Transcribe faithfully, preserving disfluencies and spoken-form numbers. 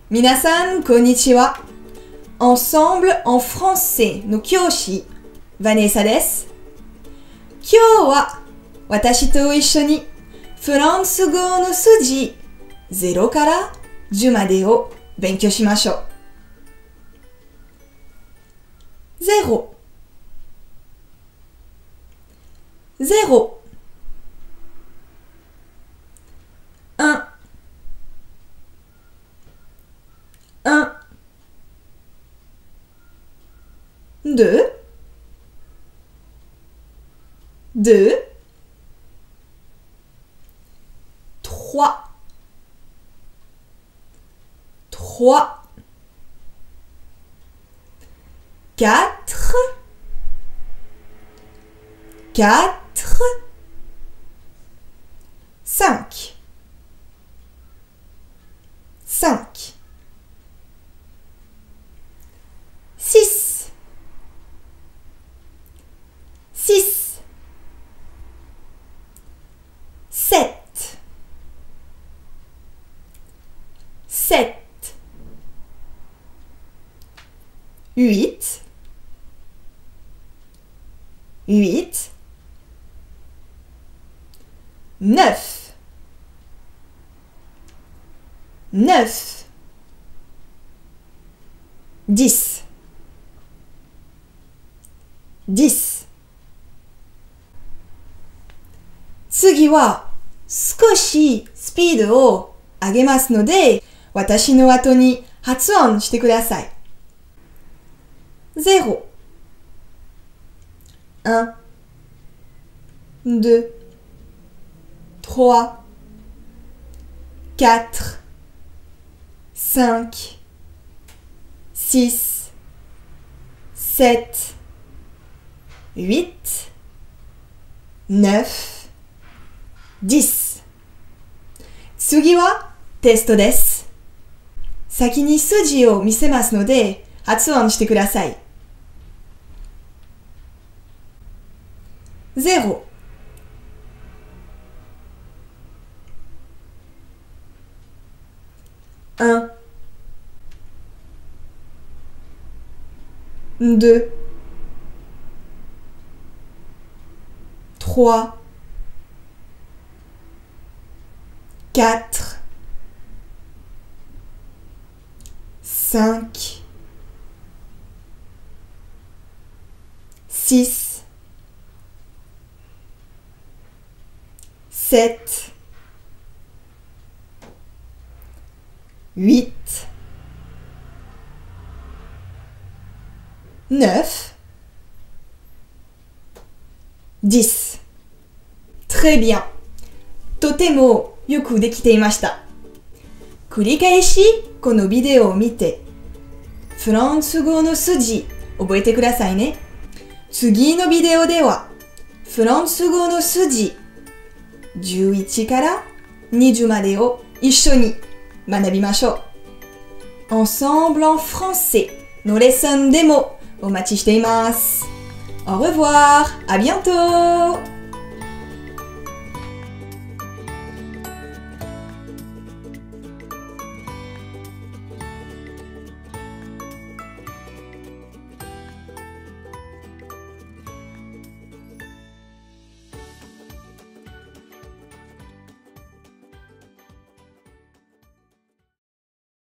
皆さん、こんにちは。Ensemble en français の教師、ヴァネッサです。今日は私と一緒にフランス語の数字ゼロからじゅうまでを勉強しましょう。ゼロ、ゼロ、un, un, deux, deux, trois, trois, quatre, quatre, cinq, cinq, six, six, sept, sept, huit, huit, neuf, neuf, dix, dix。次は少しスピードを上げますので、私の後に発音してください。ゼロ、un, deux, trois, quatre, cinq, six, sept, huit, neuf, dix。次はテストです。先に数字を見せますので、発音してください。ゼロ、un, deux, trois, quatre, cinq, six, sept, huit, neuf, dix。très bien。とてもよくできていました。繰り返しこのビデオを見て、フランス語の数字覚えてくださいね。次のビデオでは、フランス語の数字じゅういちからにじゅうまでを一緒に学びましょう。Ensemble en français のレッスンでもお待ちしています。Au revoir! À bientôt!